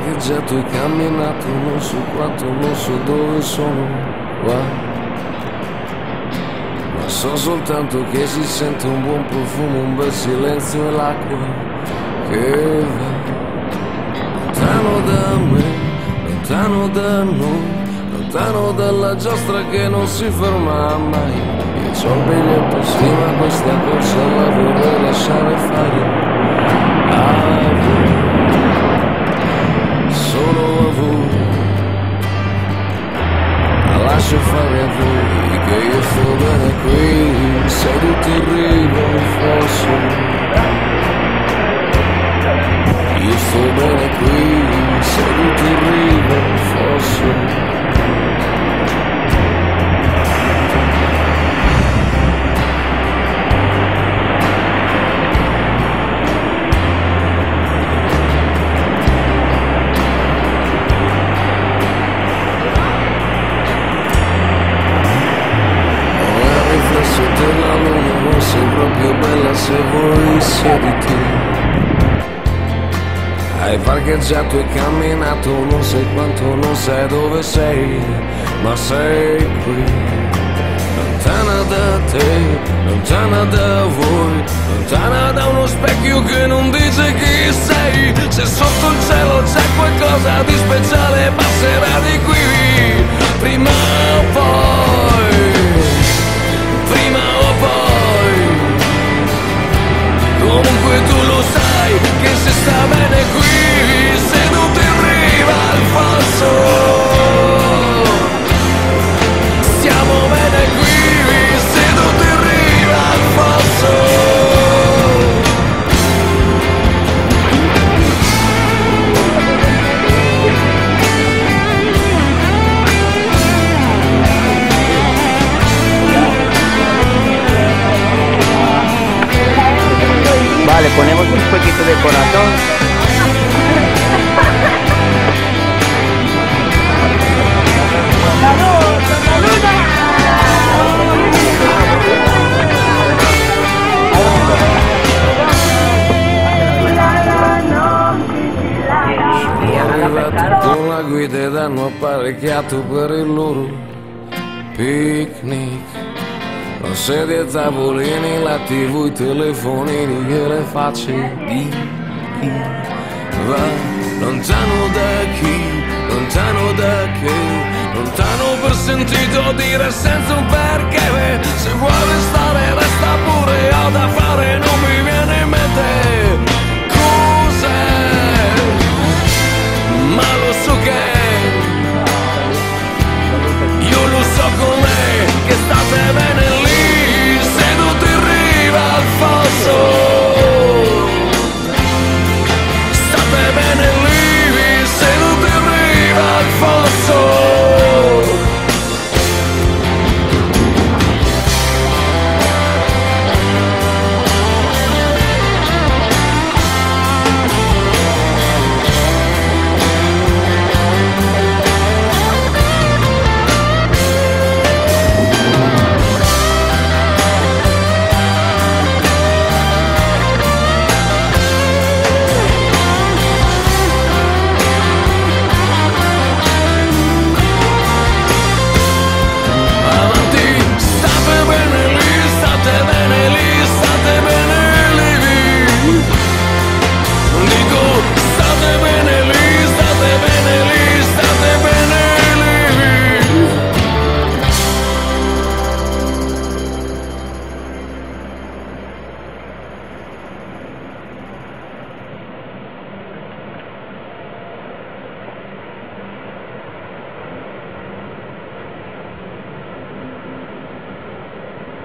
parcheggiato e camminato, non so quanto, non so dove sono qua, ma so soltanto che si sente un buon profumo, un bel silenzio e l'acqua che va lontano da me, lontano da noi, lontano dalla giostra che non si ferma mai. Io c'ho il biglietto sì, ma questa corsa la vorrei lasciare fare a voi, solo a voi. La lascio fare a voi, che io sto bene qui, seduto in riva al fosso. Io sto bene qui, seduto in riva al fosso. Della luna non sei proprio bella se vuoi siediti. Hai parcheggiato e camminato, non sai quanto, non sai dove sei, ma sei qui. Lontana da te, lontana da voi, lontana da uno specchio che non dice chi sei. Se sotto il cielo c'è qualcosa di speciale passerà di qui, prima o poi. Prima o poi, comunque tu lo sai che si sta bene qui, seduto in riva al fosso. Stiamo bene qui, seduto in riva al fosso. Vale, ponemos un poquito de corazón. Con la guida ed hanno apparecchiato per il loro picnic. La sedia, tavolini, la tv, i telefonini e le facce di chi va lontano da chi, lontano da che, lontano per sentito dire senza un perché. Se vuole